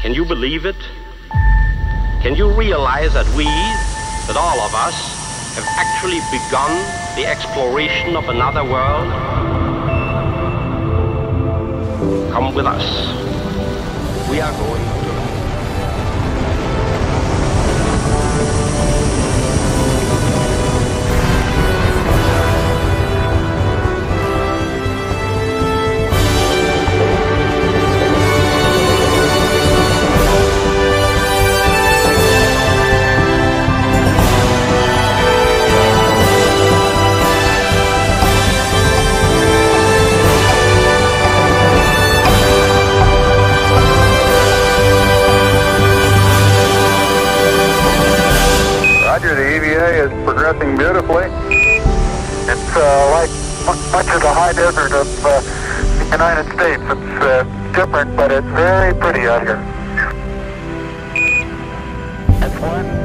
Can you believe it? Can you realize that that all of us, have actually begun the exploration of another world? Come with us. We are going to. Roger, the EVA is progressing beautifully. It's like much of the high desert of the United States. It's different, but it's very pretty out here. That's one.